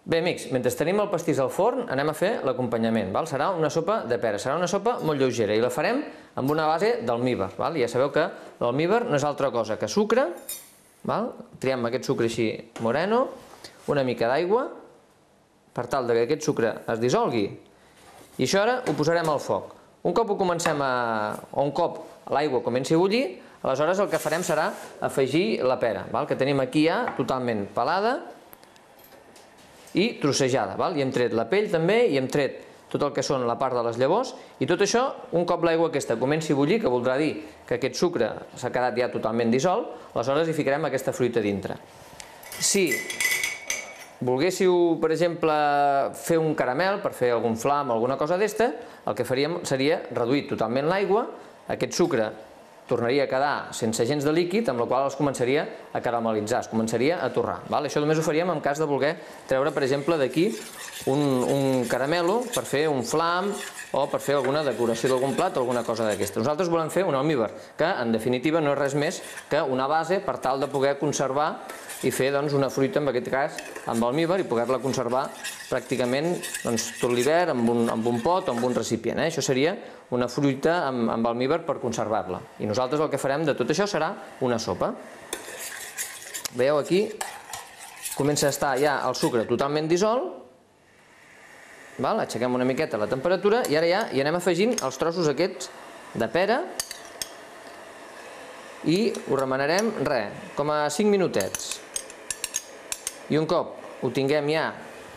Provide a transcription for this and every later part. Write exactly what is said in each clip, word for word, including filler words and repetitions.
Bé, amics, mentre tenim el pastís al forn, anem a fer l'acompanyament. Serà una sopa de pera, serà una sopa molt lleugera i la farem amb una base d'almívar. Ja sabeu que l'almívar no és altra cosa que sucre, triem aquest sucre així moreno, una mica d'aigua, per tal que aquest sucre es dissolgui, i això ara ho posarem al foc. Un cop ho comencem a... o un cop l'aigua comenci a bullir, aleshores el que farem serà afegir la pera, que tenim aquí ja totalment pelada i trossejada. I hem tret la pell també, i hem tret tot el que són la part de les llavors, i tot això, un cop l'aigua aquesta comenci a bullir, que voldrà dir que aquest sucre s'ha quedat ja totalment dissolt, aleshores hi ficarem aquesta fruita dintre. Si volguéssiu, per exemple, fer un caramel, per fer algun flam o alguna cosa d'esta, el que faríem seria reduir totalment l'aigua, aquest sucre tornaria a quedar sense gens de líquid, amb la qual es començaria a caramelitzar, es començaria a torrar. Això només ho faríem en cas de voler treure, per exemple, d'aquí un caramelo per fer un flam o per fer alguna decoració d'algun plat o alguna cosa d'aquesta. Nosaltres volem fer un almívar, que en definitiva no és res més que una base per tal de poder conservar i fer una fruita, en aquest cas, amb almívar i poder-la conservar pràcticament tot l'hivern amb un pot o amb un recipient. Això seria una fruita amb almívar per conservar-la. I nosaltres el que farem de tot això serà una sopa. Veieu aquí, comença a estar ja el sucre totalment dissolt, aixequem una miqueta la temperatura i ara ja hi anem afegint els trossos aquests de pera i ho remenarem, res, com a cinc minutets. I un cop ho tinguem ja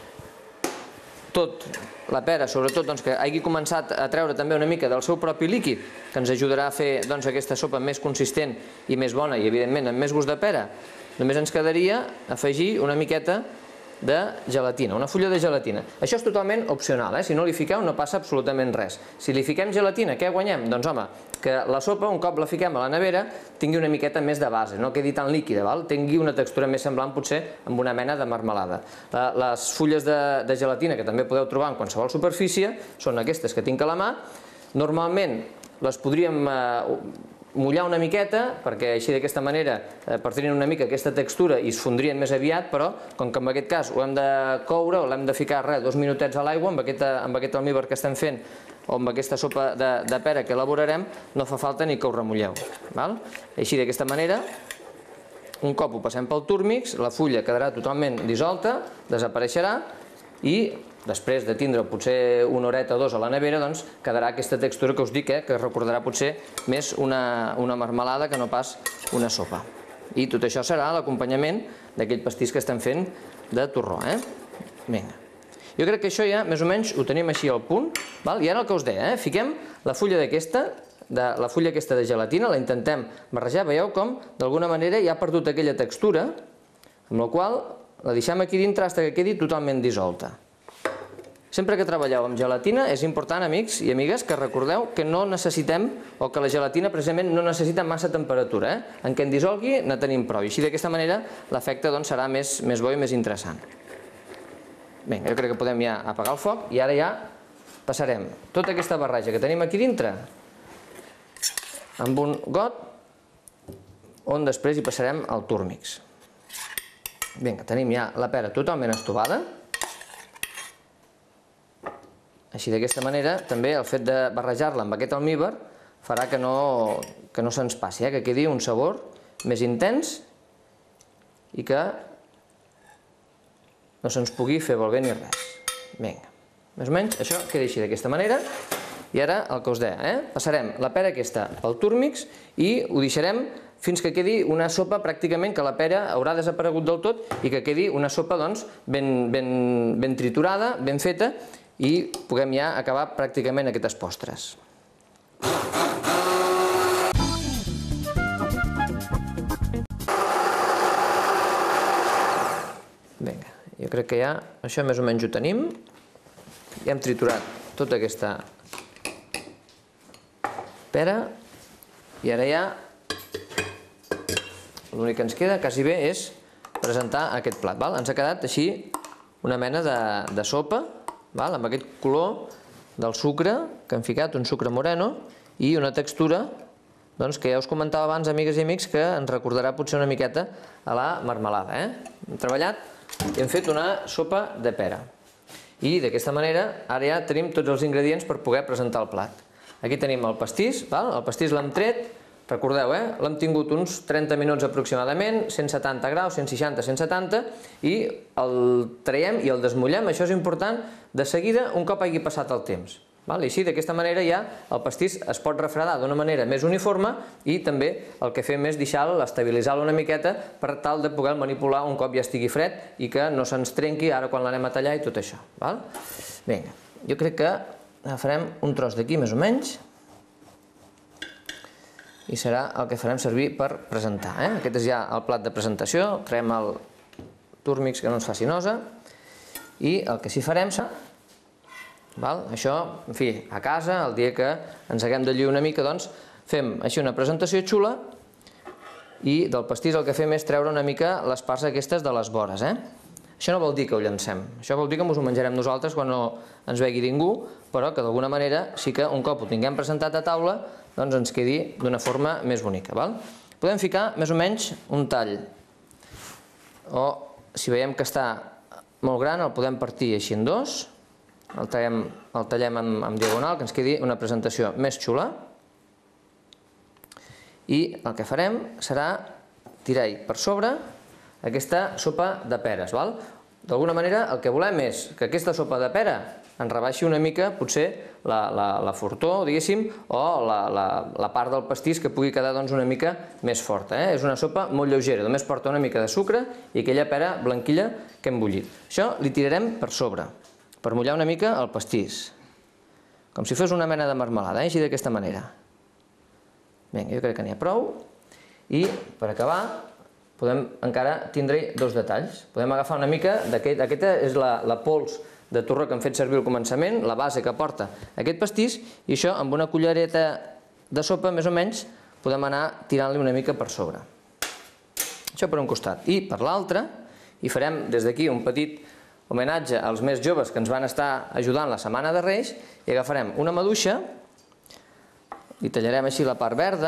tot, la pera, sobretot que hagi començat a treure també una mica del seu propi líquid, que ens ajudarà a fer aquesta sopa més consistent i més bona i evidentment amb més gust de pera, només ens quedaria afegir una miqueta de gelatina, una fulla de gelatina. Això és totalment opcional, si no li fiqueu no passa absolutament res. Si li fiquem gelatina, què guanyem? Doncs home, que la sopa, un cop la fiquem a la nevera, tingui una miqueta més de base, no quedi tan líquida, tingui una textura més semblant potser amb una mena de marmelada. Les fulles de gelatina que també podeu trobar en qualsevol superfície són aquestes que tinc a la mà. Normalment les podríem mullar una miqueta, perquè així d'aquesta manera perdrien una mica aquesta textura i es fondrien més aviat, però com que en aquest cas ho hem de coure o l'hem de ficar res, dos minutets a l'aigua amb aquest almívar que estem fent o amb aquesta sopa de pera que elaborarem, no fa falta ni que ho remulleu. Així d'aquesta manera, un cop ho passem pel túrmix, la fulla quedarà totalment dissolta, desapareixerà i després de tindre potser una horeta o dos a la nevera, doncs quedarà aquesta textura que us dic, que recordarà potser més una marmelada que no pas una sopa. I tot això serà l'acompanyament d'aquell pastís que estem fent de torró. Vinga. Jo crec que això ja més o menys ho tenim així al punt. I ara el que us deia, fiquem la fulla d'aquesta, la fulla aquesta de gelatina, la intentem barrejar, veieu com d'alguna manera ja ha perdut aquella textura, amb la qual la deixem aquí dintre fins que quedi totalment dissolta. Sempre que treballeu amb gelatina és important, amics i amigues, que recordeu que no necessitem, o que la gelatina precisament no necessita massa temperatura. En què en dissolgui ne tenim prou. I així d'aquesta manera l'efecte serà més bo i més interessant. Bé, jo crec que podem ja apagar el foc i ara ja passarem tota aquesta barreja que tenim aquí dintre amb un got on després hi passarem el túrmix. Vinga, tenim ja la pera totalment estovada. Així d'aquesta manera també el fet de barrejar-la amb aquest almívar farà que no se'ns passi, que quedi un sabor més intens i que no se'ns pugui fer molt bé ni res. Vinga, més o menys això queda així d'aquesta manera. I ara el que us deia, passarem la pera aquesta pel túrmix i ho deixarem fins que quedi una sopa pràcticament que la pera haurà desaparegut del tot i que quedi una sopa ben triturada, ben feta, i puguem ja acabar pràcticament aquestes postres. Vinga, jo crec que ja això més o menys ho tenim. Ja hem triturat tota aquesta pera i ara ja l'únic que ens queda quasi bé és presentar aquest plat. Ens ha quedat així una mena de sopa amb aquest color del sucre que hem ficat, un sucre moreno, i una textura que ja us comentava abans, amigues i amics, que ens recordarà potser una miqueta a la marmelada. Hem treballat i hem fet una sopa de pera. I d'aquesta manera ara ja tenim tots els ingredients per poder presentar el plat. Aquí tenim el pastís, el pastís l'hem tret, recordeu, l'hem tingut uns trenta minuts aproximadament, cent setanta graus, cent seixanta, cent setanta, i el traiem i el desmullem, això és important, de seguida un cop hagi passat el temps. I així, d'aquesta manera, ja el pastís es pot refredar d'una manera més uniforme i també el que fem és deixar-lo, estabilitzar-lo una miqueta per tal de poder manipular un cop ja estigui fred i que no se'ns trenqui ara quan l'anem a tallar i tot això. Vinga, jo crec que farem un tros d'aquí més o menys i serà el que farem servir per presentar. Aquest és ja el plat de presentació, traiem el túrmix que no ens faci nosa i el que sí farem serà això, en fi, a casa, el dia que ens haguem de lluir una mica, doncs fem així una presentació xula i del pastís el que fem és treure una mica les parts aquestes de les vores. Això no vol dir que ho llancem, això vol dir que ens ho menjarem nosaltres quan no ens vegi ningú, però que d'alguna manera sí que un cop ho tinguem presentat a taula doncs ens quedi d'una forma més bonica. Podem ficar més o menys un tall, o si veiem que està molt gran el podem partir així en dos, el tallem en diagonal, que ens quedi una presentació més xula. I el que farem serà tirar-hi per sobre aquesta sopa de peres. D'alguna manera el que volem és que aquesta sopa de pera ens rebaixi una mica potser la fortor, diguéssim, o la part del pastís que pugui quedar una mica més forta. És una sopa molt lleugera, només porta una mica de sucre i aquella pera blanquilla que hem bullit. Això li tirarem per sobre, per mullar una mica el pastís, com si fos una mena de marmelada, així d'aquesta manera. Bé, jo crec que n'hi ha prou. I per acabar podem encara tindre-hi dos detalls. Podem agafar una mica d'aquest, aquesta és la pols de torró que hem fet servir al començament, la base que porta aquest pastís, i això amb una cullereta de sopa més o menys podem anar tirant-li una mica per sobre. Això per un costat. I per l'altre, i farem des d'aquí un petit homenatge als més joves que ens van estar ajudant la setmana de Reis, i agafarem una maduixa, li tallarem així la part verda,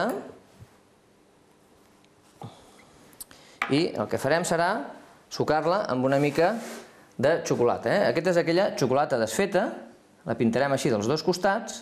i el que farem serà sucar-la amb una mica de xocolata. Aquesta és aquella xocolata desfeta, la pintarem així dels dos costats,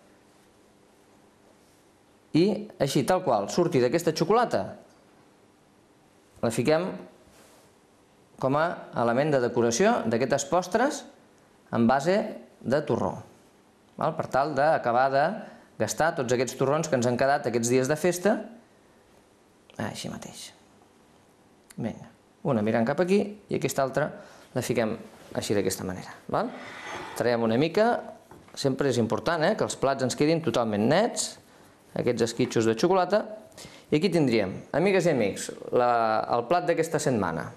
i així, tal qual, surti d'aquesta xocolata, la fiquem com a element de decoració d'aquestes postres en base de torró, per tal d'acabar de gastar tots aquests torrons que ens han quedat aquests dies de festa, així mateix. Vinga, una mirant cap aquí i aquesta altra la fiquem així d'aquesta manera. Traiem una mica, sempre és important que els plats ens quedin totalment nets, aquests esquitxos de xocolata, i aquí tindríem, amigues i amics, el plat d'aquesta setmana.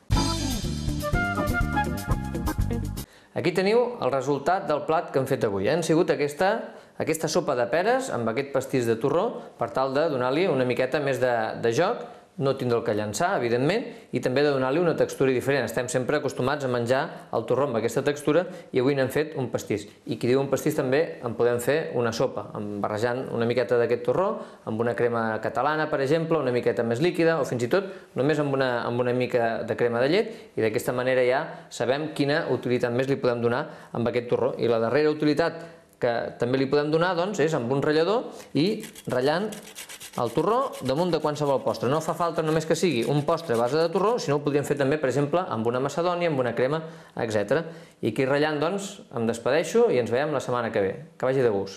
Aquí teniu el resultat del plat que hem fet avui. Han sigut aquesta sopa de peres amb aquest pastís de torró per tal de donar-li una miqueta més de joc, no tindre'l que llançar, evidentment, i també de donar-li una textura diferent. Estem sempre acostumats a menjar el torró amb aquesta textura i avui n'hem fet un pastís. I qui diu un pastís també en podem fer una sopa, barrejant una miqueta d'aquest torró amb una crema catalana, per exemple, una miqueta més líquida, o fins i tot només amb una mica de crema de llet, i d'aquesta manera ja sabem quina utilitat més li podem donar amb aquest torró. I la darrera utilitat que també li podem donar és amb un ratllador i ratllant el torró damunt de qualsevol postre. No fa falta només que sigui un postre a base de torró, sinó ho podríem fer també, per exemple, amb una macedònia, amb una crema, etcètera. I aquí ratllant, doncs, em despedeixo i ens veiem la setmana que ve. Que vagi de gust.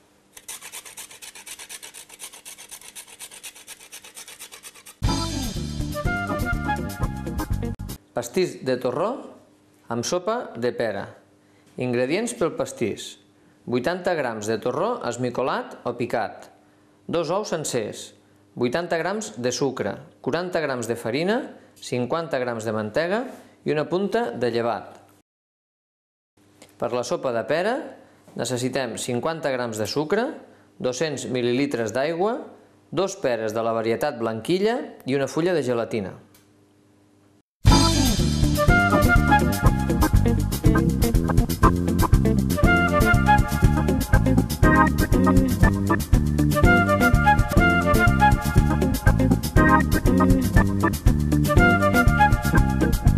Pastís de torró amb sopa de pera. Ingredients pel pastís: vuitanta grams de torró esmicolat o picat, dos ous sencers, vuitanta grams de sucre, quaranta grams de farina, cinquanta grams de mantega i una punta de llevat. Per la sopa de pera necessitem cinquanta grams de sucre, dos-cents mil·lilitres d'aigua, dos peres de la varietat blanquilla i una fulla de gelatina.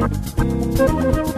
Thank you.